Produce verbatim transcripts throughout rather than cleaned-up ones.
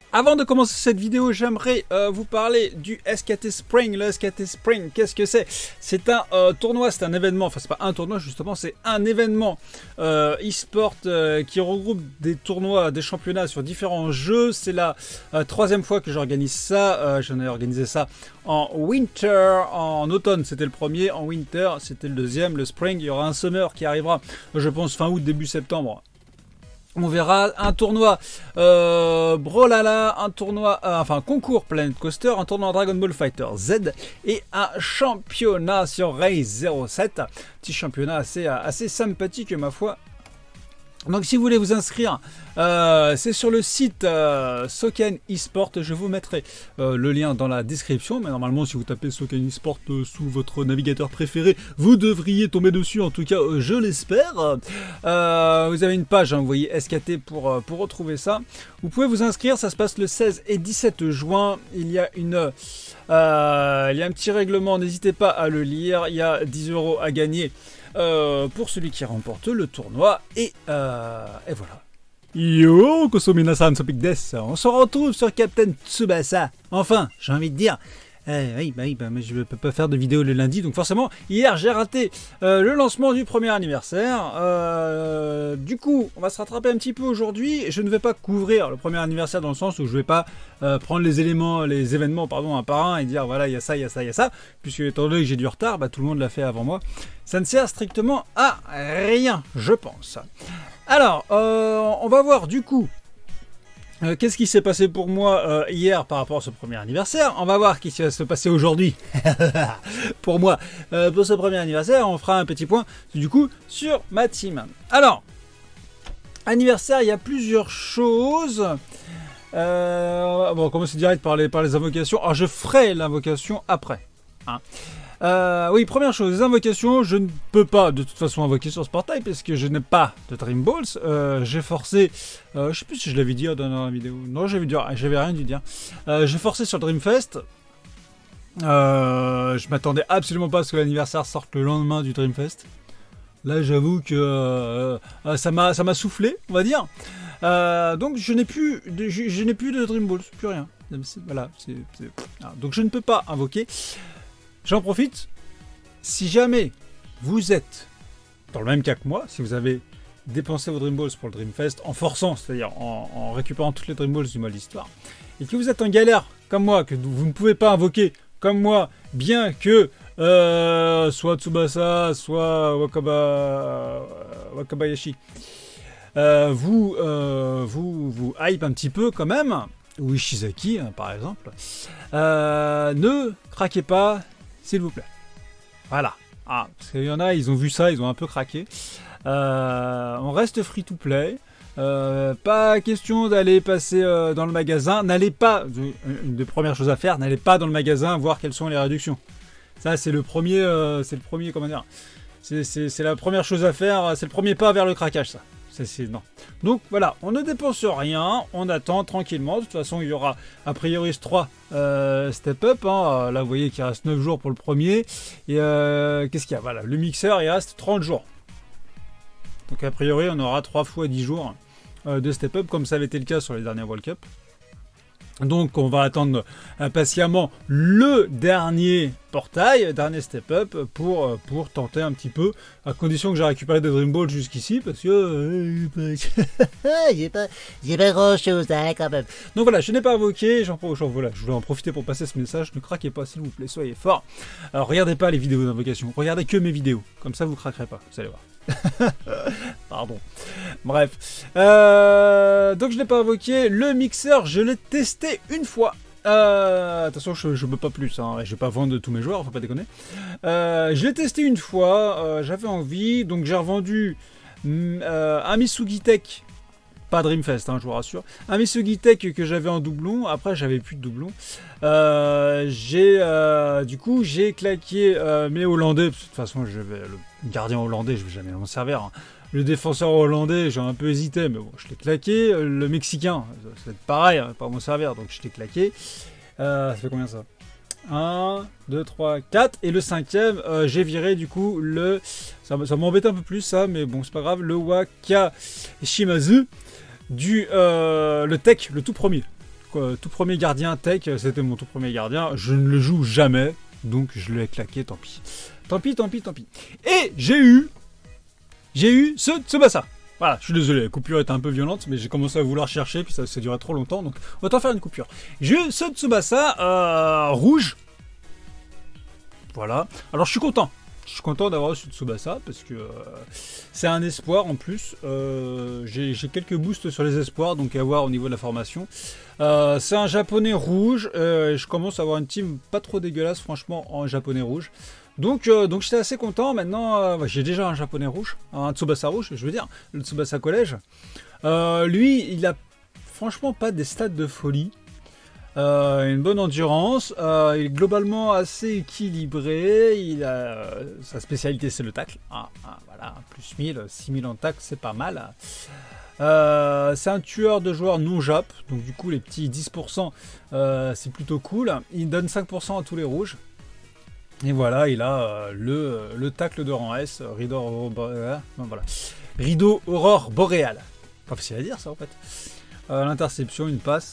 Avant de commencer cette vidéo, j'aimerais euh, vous parler du S K T Spring. Le S K T Spring, qu'est-ce que c'est? C'est un euh, tournoi, c'est un événement, enfin c'est pas un tournoi justement, c'est un événement euh, e-sport euh, qui regroupe des tournois, des championnats sur différents jeux. C'est la euh, troisième fois que j'organise ça. Euh, J'en ai organisé ça en winter, en automne c'était le premier, en winter c'était le deuxième, le spring. Il y aura un summer qui arrivera, je pense fin août, début septembre. On verra un tournoi euh, Brawlhalla, un tournoi, euh, enfin un concours Planet Coaster, un tournoi Dragon Ball Fighter Z et un championnat sur Race zéro sept. Petit championnat assez, assez sympathique ma foi. Donc si vous voulez vous inscrire, euh, c'est sur le site euh, Soken eSport. Je vous mettrai euh, le lien dans la description. Mais normalement si vous tapez Soken eSport euh, sous votre navigateur préféré, vous devriez tomber dessus. En tout cas euh, je l'espère. euh, Vous avez une page, hein, vous voyez S K T pour, euh, pour retrouver ça. Vous pouvez vous inscrire, ça se passe le seize et dix-sept juin. Il y a une... Euh, il y a un petit règlement, n'hésitez pas à le lire. Il y a dix euros à gagner Euh, pour celui qui remporte le tournoi et, euh, et voilà. Yo, Kosominasan Sopik Des, on se retrouve sur Captain Tsubasa. Enfin, j'ai envie de dire. Euh, oui, bah oui, bah, mais je ne peux pas faire de vidéo le lundi, donc forcément, hier j'ai raté euh, le lancement du premier anniversaire. Euh, du coup, on va se rattraper un petit peu aujourd'hui. Je ne vais pas couvrir le premier anniversaire dans le sens où je ne vais pas euh, prendre les éléments, les événements, pardon, un par un et dire voilà, il y a ça, il y a ça, il y a ça, puisque étant donné que j'ai du retard, bah, tout le monde l'a fait avant moi. Ça ne sert strictement à rien, je pense. Alors, euh, on va voir du coup. Euh, Qu'est-ce qui s'est passé pour moi euh, hier par rapport à ce premier anniversaire? On va voir ce qui va se passer aujourd'hui pour moi euh, pour ce premier anniversaire. On fera un petit point du coup sur ma team. Alors, anniversaire, il y a plusieurs choses. Euh, bon, on va commencer direct par les, par les invocations. Alors, je ferai l'invocation après. Hein. Euh, oui, première chose, les invocations, je ne peux pas de toute façon invoquer sur ce portail parce que je n'ai pas de Dream Balls. Euh, j'ai forcé, euh, je sais plus si je l'avais dit dans la vidéo. Non, j'avais dit, j'avais rien dû dire. Euh, j'ai forcé sur le Dreamfest. Euh, je m'attendais absolument pas à ce que l'anniversaire sorte le lendemain du Dreamfest. Là, j'avoue que euh, euh, ça m'a, ça m'a soufflé, on va dire. Euh, donc, je n'ai plus, de, je, je n'ai plus de Dream Balls, plus rien. Voilà, c'est, c'est... Ah, donc je ne peux pas invoquer. J'en profite, si jamais vous êtes dans le même cas que moi, si vous avez dépensé vos Dream Balls pour le Dreamfest en forçant, c'est-à-dire en, en récupérant toutes les Dream Balls du mode histoire, et que vous êtes en galère comme moi, que vous ne pouvez pas invoquer comme moi, bien que euh, soit Tsubasa, soit Wakaba, Wakabayashi, euh, vous, euh, vous vous hype un petit peu quand même, ou Ishizaki hein, par exemple, euh, ne craquez pas. S'il vous plaît. Voilà. Ah, parce qu'il y en a, ils ont vu ça, ils ont un peu craqué. Euh, on reste free to play. Euh, pas question d'aller passer euh, dans le magasin. N'allez pas, une des premières choses à faire, n'allez pas dans le magasin voir quelles sont les réductions. Ça, c'est le premier, euh, c'est le premier, comment dire, c'est, c'est, c'est la première chose à faire, c'est le premier pas vers le craquage, ça. C'est, c'est, non. Donc voilà, on ne dépense rien, on attend tranquillement. De toute façon, il y aura a priori trois euh, step up. Hein. Là, vous voyez qu'il reste neuf jours pour le premier. Et euh, qu'est-ce qu'il y a? Voilà, le mixeur, il reste trente jours. Donc a priori, on aura trois fois dix jours euh, de step up, comme ça avait été le cas sur les dernières World Cup. Donc on va attendre impatiemment le dernier portail, dernier step up pour, pour tenter un petit peu, à condition que j'ai récupéré des Dream Balls jusqu'ici, parce que euh, j'ai pas, j'ai pas grand chose hein, quand même. Donc voilà, je n'ai pas invoqué, j'en, j'en, voilà, je voulais en profiter pour passer ce message, ne craquez pas s'il vous plaît, soyez forts. Alors regardez pas les vidéos d'invocation, regardez que mes vidéos, comme ça vous craquerez pas, vous allez voir. Pardon. Bref. Euh, donc je n'ai pas invoqué. Le mixeur, je l'ai testé une fois. Euh, attention, je ne peux pas plus. Hein. Je vais pas vendre tous mes joueurs, faut pas déconner. Euh, je l'ai testé une fois. Euh, J'avais envie. Donc j'ai revendu euh, un Misugi Tech. Pas Dreamfest, hein, je vous rassure. Un Misugi Tech que j'avais en doublon. Après, j'avais plus de doublon. Euh, j'ai, euh, du coup, j'ai claqué euh, mes Hollandais. De toute façon, je vais, le gardien hollandais, je vais jamais m'en servir. Hein. Le défenseur hollandais, j'ai un peu hésité, mais bon, je l'ai claqué. Le Mexicain, ça va être pareil, hein, pas m'en servir, donc je l'ai claqué. Euh, ça fait combien ça? un, deux, trois, quatre. Et le cinquième, euh, j'ai viré du coup le... Ça, ça m'embête un peu plus ça, mais bon, c'est pas grave. Le Waka Shimazu, du, euh, le tech, le tout premier. euh, tout premier gardien tech, c'était mon tout premier gardien. Je ne le joue jamais, donc je l'ai claqué, tant pis. Tant pis, tant pis, tant pis. Et j'ai eu, j'ai eu ce Tsubasa. Voilà, je suis désolé, la coupure était un peu violente, mais j'ai commencé à vouloir chercher, puis ça s'est duré trop longtemps, donc autant faire une coupure. J'ai eu ce Tsubasa euh, rouge. Voilà. Alors je suis content. Je suis content d'avoir ce Tsubasa parce que euh, c'est un espoir en plus. Euh, j'ai quelques boosts sur les espoirs, donc à voir au niveau de la formation. Euh, c'est un japonais rouge. Euh, et je commence à avoir une team pas trop dégueulasse, franchement, en japonais rouge. Donc, euh, donc j'étais assez content. Maintenant, euh, j'ai déjà un japonais rouge, un Tsubasa rouge, je veux dire, le Tsubasa collège. Euh, lui, il a franchement pas des stats de folie. Euh, une bonne endurance, euh, il est globalement assez équilibré, il a, euh, sa spécialité c'est le tacle, ah, ah, voilà, plus mille, six mille en tacle, c'est pas mal. Euh, c'est un tueur de joueurs non jap, donc du coup les petits dix pour cent euh, c'est plutôt cool, il donne cinq pour cent à tous les rouges. Et voilà, il a euh, le, le tacle de rang S, Rideau Aurore Boréal, non, voilà. Rideau Aurore Boréal, pas facile à dire ça en fait. Euh, L'interception, une passe.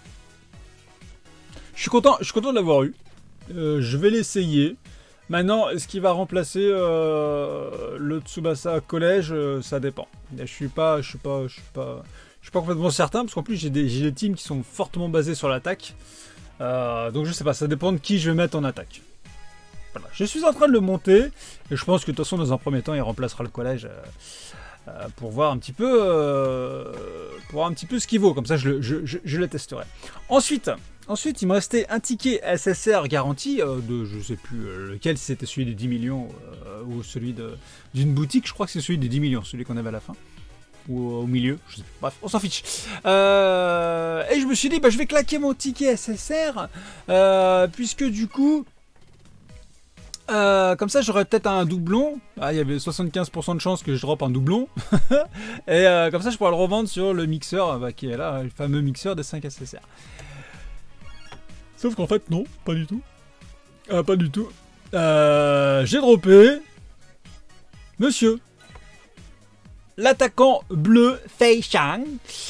Je suis content, je suis content de l'avoir eu. Euh, je vais l'essayer. Maintenant, est-ce qu'il va remplacer euh, le Tsubasa collège? euh, Ça dépend. Je suis pas, je suis pas, je suis pas, je suis pas complètement certain parce qu'en plus j'ai des, j'ai des teams qui sont fortement basés sur l'attaque. Euh, donc je sais pas, ça dépend de qui je vais mettre en attaque. Voilà. Je suis en train de le monter et je pense que de toute façon dans un premier temps il remplacera le collège. Euh, Euh, pour voir un petit peu euh, pour voir un petit peu ce qu'il vaut, comme ça je le, je, je, je le testerai. Ensuite, ensuite il me restait un ticket S S R garanti euh, de je sais plus euh, lequel, si c'était celui des dix millions euh, ou celui d'une boutique. Je crois que c'est celui des dix millions, celui qu'on avait à la fin ou au milieu, je sais plus. Bref, on s'en fiche. Euh, et je me suis dit bah, je vais claquer mon ticket S S R euh, puisque du coup Euh, comme ça j'aurais peut-être un doublon. Ah, il y avait soixante-quinze pour cent de chance que je drop un doublon. Et euh, comme ça je pourrais le revendre sur le mixeur bah, qui est là, le fameux mixeur des cinq S S R. Sauf qu'en fait non, pas du tout. Euh, pas du tout. Euh, J'ai droppé Monsieur l'attaquant bleu Fei Shang,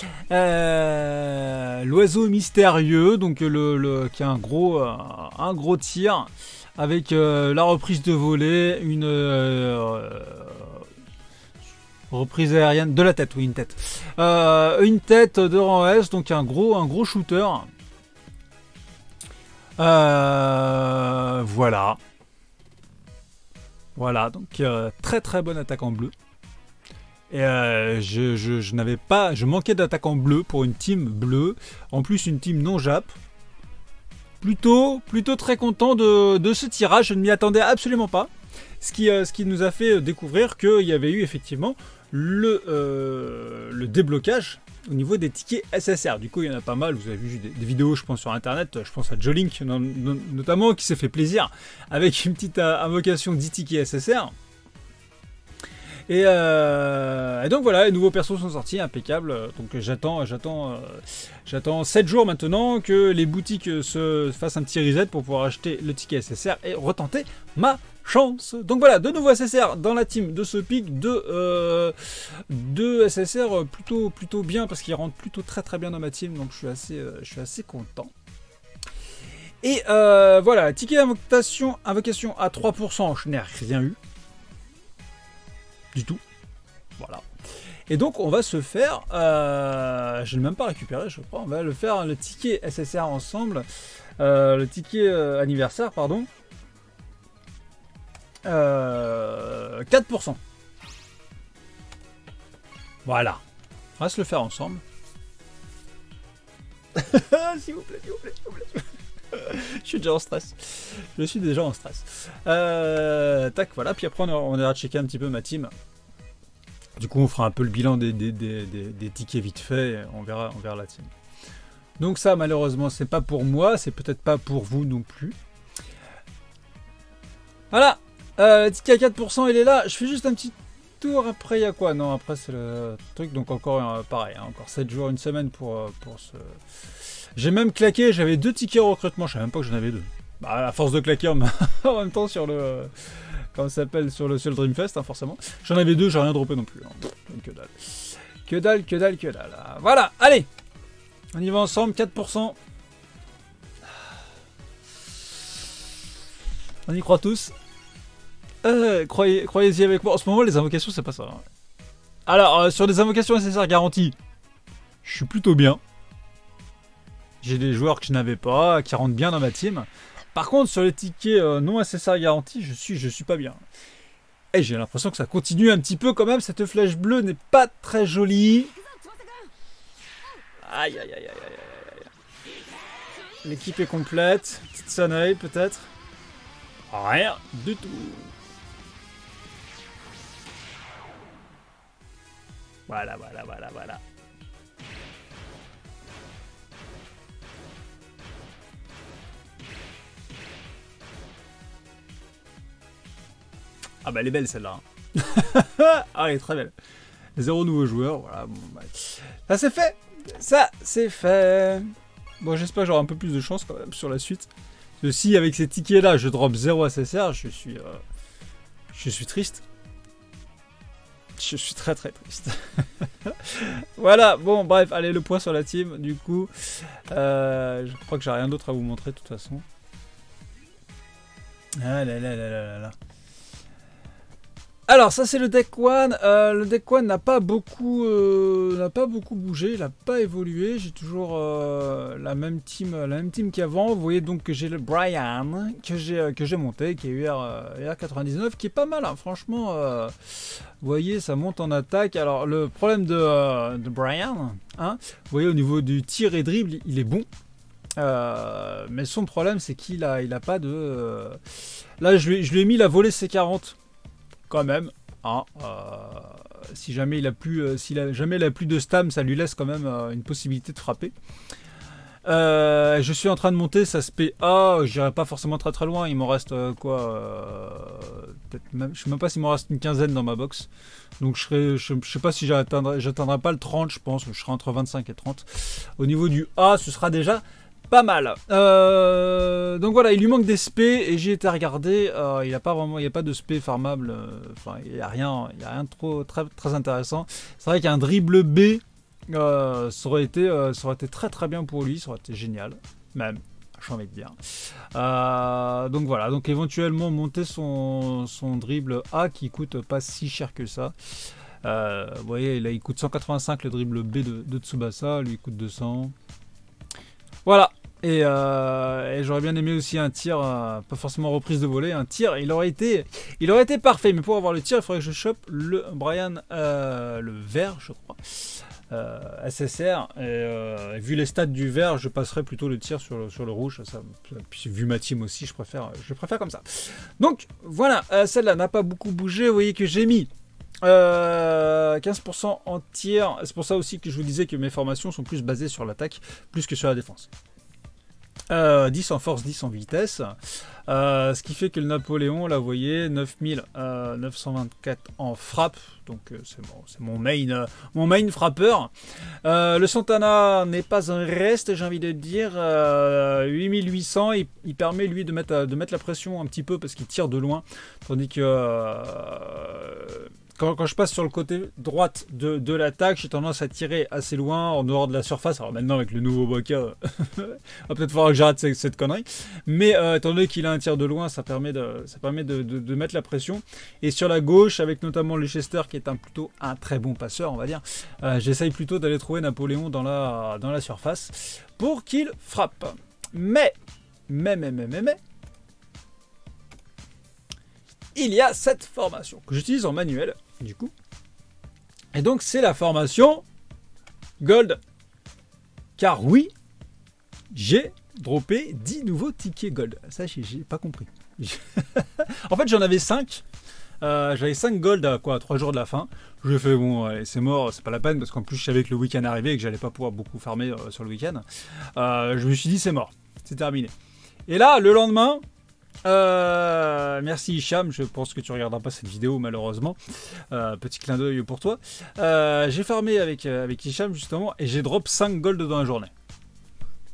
euh, l'oiseau mystérieux, donc le, le qui a un gros euh, un gros tir avec euh, la reprise de volée, une euh, reprise aérienne de la tête, oui une tête, euh, une tête de rang S, donc un gros un gros shooter. Euh, voilà, voilà donc euh, très très bon attaquant bleu. Et euh, je, je, je n'avais pas, je manquais d'attaquants bleus pour une team bleue, en plus une team non jap. Plutôt, plutôt très content de, de ce tirage, je ne m'y attendais absolument pas. Ce qui, euh, ce qui nous a fait découvrir qu'il y avait eu effectivement le, euh, le déblocage au niveau des tickets S S R. Du coup, il y en a pas mal, vous avez vu des, des vidéos, je pense, sur internet, je pense à Jolink non, non, notamment, qui s'est fait plaisir avec une petite euh, invocation dix tickets S S R. Et, euh, et donc voilà, les nouveaux persos sont sortis, impeccables. Donc j'attends, j'attends, euh, j'attends sept jours maintenant que les boutiques se fassent un petit reset pour pouvoir acheter le ticket S S R et retenter ma chance. Donc voilà, de nouveaux S S R dans la team de ce pic, de euh, deux S S R plutôt plutôt bien parce qu'ils rentrent plutôt très très bien dans ma team. Donc je suis assez, euh, je suis assez content. Et euh, voilà, ticket invocation, invocation à trois pour cent, je n'ai rien eu. Du tout. Voilà. Et donc on va se faire, euh, je ne l'ai même pas récupéré je crois, on va le faire le ticket S S R ensemble, euh, le ticket euh, anniversaire pardon, euh, quatre pour cent. Voilà. On va se le faire ensemble. S'il vous plaît, s'il vous plaît, s'il vous plaît. Je suis déjà en stress. Je suis déjà en stress. Euh, tac, voilà. Puis après, on, on ira checker un petit peu ma team. Du coup, on fera un peu le bilan des, des, des, des, des tickets vite fait. Et on verra, on verra la team. Donc ça, malheureusement, c'est pas pour moi. C'est peut-être pas pour vous non plus. Voilà. Euh, le ticket à quatre pour cent, il est là. Je fais juste un petit tour. Après, il y a quoi? Non, après, c'est le truc. Donc encore euh, pareil. Hein, encore sept jours, une semaine pour, euh, pour ce... J'ai même claqué, j'avais deux tickets recrutement, je savais même pas que j'en avais deux. Bah, à force de claquer en même temps sur le... Comment ça s'appelle? Sur le, sur le Dreamfest, hein, forcément. J'en avais deux, j'ai rien droppé non plus. Hein. Que dalle. Que dalle, que dalle, que dalle. Voilà, allez. On y va ensemble, quatre pour cent. On y croit tous. Euh, croyez, croyez-y avec moi. En ce moment, les invocations, c'est pas ça. Hein. Alors, euh, sur les invocations nécessaires garanties, je suis plutôt bien. J'ai des joueurs que je n'avais pas, qui rentrent bien dans ma team. Par contre, sur les tickets euh, non nécessaires garantis, je suis, je suis pas bien. Et j'ai l'impression que ça continue un petit peu quand même. Cette flèche bleue n'est pas très jolie. Aïe, aïe, aïe, aïe, aïe, aïe. L'équipe est complète. Petite sonnerie peut-être. Rien du tout. Voilà, voilà, voilà, voilà. Ah bah elle est belle celle-là. Ah elle est très belle. Zéro nouveau joueur, voilà. Bon, bah. Ça c'est fait. Ça c'est fait. Bon j'espère que j'aurai un peu plus de chance quand même sur la suite. Parce que si avec ces tickets là je drop zéro S S R, je suis... Euh, je suis triste. Je suis très très triste. Voilà, bon bref, allez le point sur la team du coup. Euh, je crois que j'ai rien d'autre à vous montrer de toute façon. Ah là là là là là là. Alors ça c'est le deck one, euh, le deck one n'a pas beaucoup euh, n'a pas beaucoup bougé, il n'a pas évolué, j'ai toujours euh, la même team la même team qu'avant. Vous voyez donc que j'ai le Brian que j'ai que j'ai monté, qui est U R, euh, U R quatre-vingt-dix-neuf, qui est pas mal hein, franchement, euh, vous voyez ça monte en attaque. Alors le problème de, euh, de Brian, hein, vous voyez au niveau du tir et dribble il est bon. Euh, mais son problème c'est qu'il a, il a pas de... Euh... Là je lui, je lui ai mis la volée C quarante. Quand même, hein, euh, si jamais il a plus, euh, s'il a jamais il a plus de stam, ça lui laisse quand même euh, une possibilité de frapper. Euh, je suis en train de monter sa S P A, je dirais pas forcément très très loin, il m'en reste euh, quoi, euh, peut-être même, je sais même pas s'il m'en reste une quinzaine dans ma box. Donc je serai, je, je sais pas si j'atteindrai, j'atteindrai pas le trente, je pense, je serai entre vingt-cinq et trente. Au niveau du A, ce sera déjà pas mal. Euh, donc voilà, il lui manque des S P et j'ai été regarder. Euh, il n'y a pas vraiment, il y a pas de S P farmable. Euh, enfin, il n'y a rien, il y a rien de trop très très intéressant. C'est vrai qu'un dribble B, euh, ça aurait été, euh, ça aurait été très très bien pour lui. Ça aurait été génial, même. J'ai envie de dire. Euh, donc voilà, donc éventuellement monter son son dribble A qui coûte pas si cher que ça. Euh, vous voyez, là il coûte cent quatre-vingt-cinq le dribble B de, de Tsubasa, lui il coûte deux cents. Voilà. Et, euh, et j'aurais bien aimé aussi un tir, euh, pas forcément reprise de volée, un tir, il aurait été, il aurait été parfait. Mais pour avoir le tir, il faudrait que je chope le Brian, euh, le vert, je crois, euh, S S R. Et, euh, vu les stats du vert, je passerai plutôt le tir sur le, sur le rouge. Ça, puis vu ma team aussi, je préfère, je préfère comme ça. Donc voilà, euh, celle-là n'a pas beaucoup bougé. Vous voyez que j'ai mis Euh, quinze pour cent en tir. C'est pour ça aussi que je vous disais que mes formations sont plus basées sur l'attaque plus que sur la défense. Euh, dix en force, dix en vitesse. Euh, ce qui fait que le Napoléon, là vous voyez, neuf mille neuf cent vingt-quatre en frappe. Donc euh, c'est bon, c'est mon main, euh, mon main frappeur. Euh, le Santana n'est pas un reste, j'ai envie de dire. Euh, huit mille huit cents, il, il permet lui de mettre, de mettre la pression un petit peu parce qu'il tire de loin. Tandis que... Euh, Quand, quand je passe sur le côté droite de, de l'attaque, j'ai tendance à tirer assez loin, en dehors de la surface. Alors maintenant, avec le nouveau Boca, va peut-être falloir que j'arrête cette, cette connerie. Mais euh, étant donné qu'il a un tir de loin, ça permet, de, ça permet de, de, de mettre la pression. Et sur la gauche, avec notamment Leicester, qui est un, plutôt un très bon passeur, on va dire, euh, j'essaye plutôt d'aller trouver Napoléon dans la, dans la surface pour qu'il frappe. Mais, mais, mais, mais, mais, mais, il y a cette formation que j'utilise en manuel, du coup. Et donc, c'est la formation Gold. Car oui, j'ai droppé dix nouveaux tickets Gold. Ça, j'ai pas compris. En fait, j'en avais cinq. Euh, J'avais cinq Gold à quoi, trois jours de la fin. Je fais bon, allez, c'est mort, c'est pas la peine, parce qu'en plus, je savais que le week-end arrivait et que j'allais pas pouvoir beaucoup farmer euh, sur le week-end. Euh, je me suis dit, c'est mort, c'est terminé. Et là, le lendemain... Euh, merci Hicham, je pense que tu regarderas pas cette vidéo malheureusement. Euh, petit clin d'œil pour toi. Euh, j'ai farmé avec, avec Hicham justement et j'ai drop cinq gold dans la journée.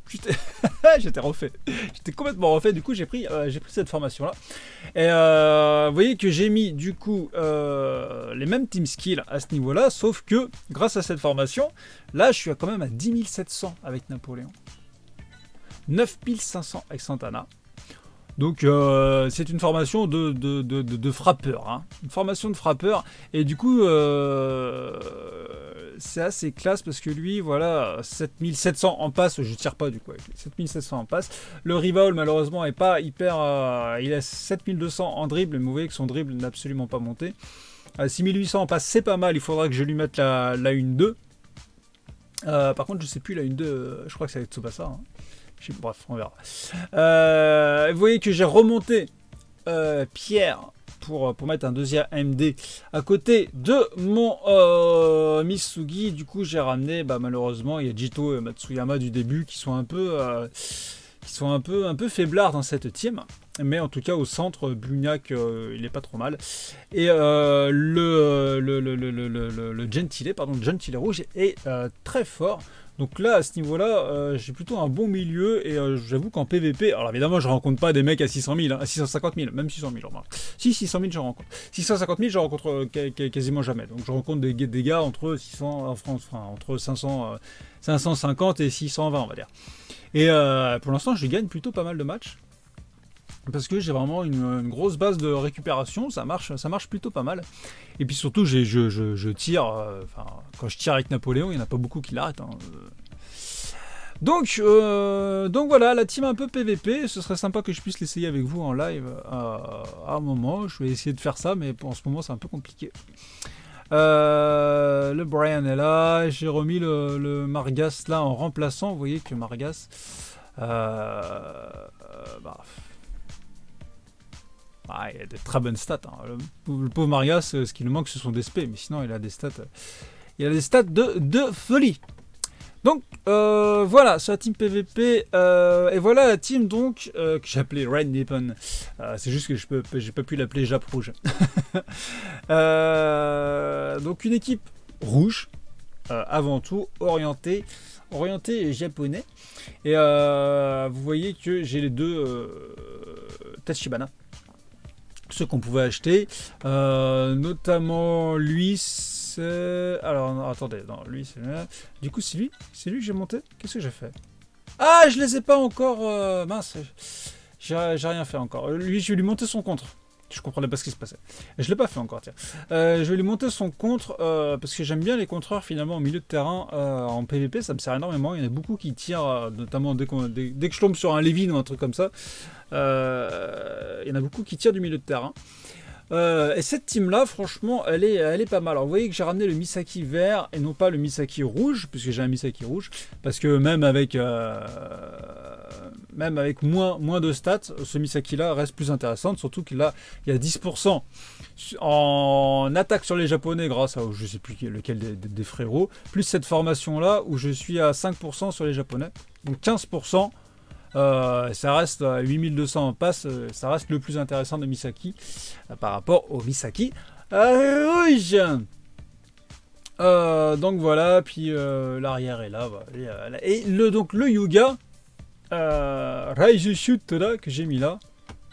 J'étais refait. J'étais complètement refait. Du coup, j'ai pris, euh, j'ai pris cette formation-là. Et euh, vous voyez que j'ai mis du coup euh, les mêmes team skills à ce niveau-là, sauf que grâce à cette formation, là, je suis quand même à dix mille sept cents avec Napoléon, neuf mille cinq cents avec Santana. Donc euh, c'est une formation de, de, de, de, de frappeur, hein. Une formation de frappeur, et du coup euh, c'est assez classe parce que lui, voilà, sept mille sept cents en passe, je tire pas du coup avec lui, sept mille sept cents en passe. Le rival malheureusement est pas hyper, euh, il a sept mille deux cents en dribble, mais vous voyez que son dribble n'a absolument pas monté. À six mille huit cents en passe, c'est pas mal, il faudra que je lui mette la, la une deux. Euh, par contre je sais plus la une deux, je crois que c'est avec Tsubasa, hein. Bref, on verra. Euh, vous voyez que j'ai remonté euh, Pierre pour, pour mettre un deuxième A M D à côté de mon euh, Misugi. Du coup, j'ai ramené, bah, malheureusement, il y a Jito et Matsuyama du début qui sont un peu, euh, qui sont un peu, un peu faiblards dans cette team. Mais en tout cas, au centre, Blugnac, euh, il est pas trop mal. Et euh, le, le, le, le, le, le, le Gentile, pardon, le Gentile rouge est euh, très fort. Donc là, à ce niveau-là, euh, j'ai plutôt un bon milieu. Et euh, j'avoue qu'en P V P, alors évidemment, je rencontre pas des mecs à six cent mille, hein, à six cent cinquante mille, même six cent mille, remarque. Si, six cent mille, je rencontre. six cent cinquante mille, je rencontre euh, quasiment jamais. Donc je rencontre des, des gars entre six cents, en France, enfin, entre cinq cents, euh, cinq cent cinquante et six cent vingt, on va dire. Et euh, pour l'instant, je gagne plutôt pas mal de matchs. Parce que j'ai vraiment une, une grosse base de récupération, ça marche, ça marche plutôt pas mal. Et puis surtout, je, je, je, je tire, euh, quand je tire avec Napoléon, il n'y en a pas beaucoup qui l'arrêtent. Hein. Donc, euh, donc voilà, la team un peu P V P, ce serait sympa que je puisse l'essayer avec vous en live euh, à un moment. Je vais essayer de faire ça, mais en ce moment c'est un peu compliqué. Euh, le Brian est là, j'ai remis le, le Margas là en remplaçant. Vous voyez que Margas... Euh, euh, bah, Ah, il a de très bonnes stats. Hein. Le, le pauvre Margas, ce qui lui manque, ce sont des spé, mais sinon, il a des stats, il a des stats de, de folie. Donc, euh, voilà, sur la team P V P, euh, et voilà la team donc euh, que j'ai appelée Red Nippon. Euh, C'est juste que je peux, j'ai pas pu l'appeler Jap Rouge. euh, donc, une équipe rouge, euh, avant tout, orientée, orientée japonais. Et euh, vous voyez que j'ai les deux euh, Tachibana. Ceux qu'on pouvait acheter, euh, notamment lui, c'est... Alors, non, attendez, non, lui, c'est... Du coup, c'est lui C'est lui que j'ai monté Qu'est-ce que j'ai fait? Ah, je les ai pas encore... Euh... Mince, j'ai rien fait encore. Lui, je vais lui monter son contre. Je comprenais pas ce qui se passait. Et je l'ai pas fait encore, tiens. Euh, je vais lui monter son contre, euh, parce que j'aime bien les contreurs, finalement, au milieu de terrain, euh, en P V P, ça me sert énormément. Il y en a beaucoup qui tirent, euh, notamment dès, dès, dès que je tombe sur un Levin ou un truc comme ça. Euh, il y en a beaucoup qui tirent du milieu de terrain. Euh, et cette team là, franchement, elle est, elle est pas mal. Alors vous voyez que j'ai ramené le Misaki vert et non pas le Misaki rouge, puisque j'ai un Misaki rouge, parce que même avec, euh, même avec moins, moins de stats, ce Misaki là reste plus intéressant, surtout qu'il a, il y a dix pour cent en attaque sur les Japonais grâce à, je sais plus lequel des, des, des frérots, plus cette formation là où je suis à cinq pour cent sur les Japonais, donc quinze pour cent. Euh, ça reste à huit mille deux cents en passe, ça reste le plus intéressant de Misaki euh, par rapport au Misaki euh, rouge. Euh, donc voilà, puis euh, l'arrière est là, voilà. Et le, donc le Yuga euh, Raiju Shoot là que j'ai mis là,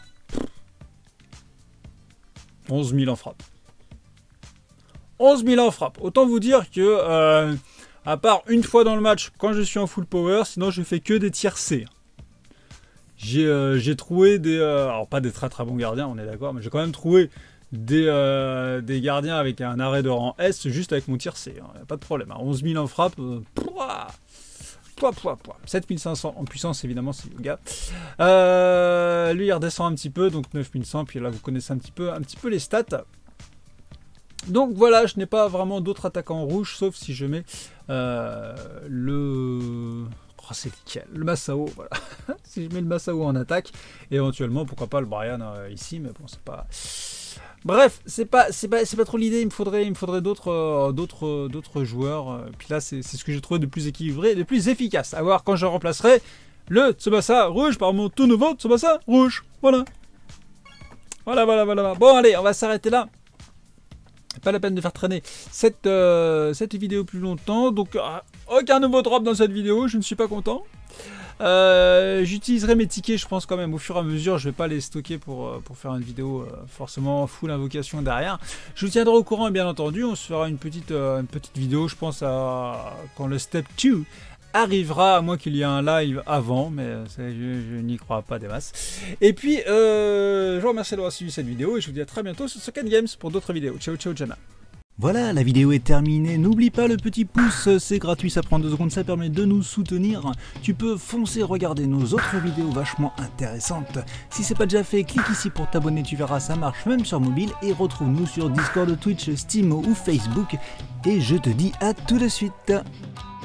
onze mille en frappe. onze mille en frappe. Autant vous dire que euh, à part une fois dans le match quand je suis en full power, sinon je fais que des tirs C. J'ai euh, trouvé des... Euh, alors pas des très très bons gardiens, on est d'accord, mais j'ai quand même trouvé des, euh, des gardiens avec un arrêt de rang S juste avec mon tir C. Hein, pas de problème. Hein, onze mille en frappe. Euh, pouah, pouah, pouah, pouah. sept mille cinq cents en puissance, évidemment, c'est le gars. Euh, lui, il redescend un petit peu, donc neuf mille cent. Puis là, vous connaissez un petit peu, un petit peu les stats. Donc voilà, je n'ai pas vraiment d'autres attaquants rouges, sauf si je mets euh, le... Oh, c'est nickel. Le Masao, voilà. Si je mets le Masao en attaque, éventuellement, pourquoi pas le Brian euh, ici, mais bon, c'est pas... Bref, c'est pas, c'est pas, c'est pas trop l'idée, il me faudrait, il me faudrait d'autres euh, d'autres, euh, d'autres joueurs. Euh, puis là, c'est ce que j'ai trouvé de plus équilibré, de plus efficace. À voir quand je remplacerai le Tsubasa rouge par mon tout nouveau Tsubasa rouge. Voilà. Voilà, voilà, voilà. Bon, allez, on va s'arrêter là. Pas la peine de faire traîner cette, euh, cette vidéo plus longtemps. Donc, euh, aucun nouveau drop dans cette vidéo. Je ne suis pas content. Euh, J'utiliserai mes tickets, je pense quand même, au fur et à mesure. Je vais pas les stocker pour, pour faire une vidéo euh, forcément full invocation derrière. Je vous tiendrai au courant, bien entendu. On se fera une petite, euh, une petite vidéo, je pense, à quand le step deux arrivera, à moins qu'il y ait un live avant, mais je, je n'y crois pas des masses. Et puis, euh, je vous remercie d'avoir suivi cette vidéo et je vous dis à très bientôt sur Socket Games pour d'autres vidéos. Ciao, ciao, Jana. Voilà, la vidéo est terminée. N'oublie pas le petit pouce, c'est gratuit, ça prend deux secondes, ça permet de nous soutenir. Tu peux foncer regarder nos autres vidéos vachement intéressantes. Si c'est pas déjà fait, clique ici pour t'abonner, tu verras, ça marche même sur mobile. Et retrouve-nous sur Discord, Twitch, Steam ou Facebook. Et je te dis à tout de suite.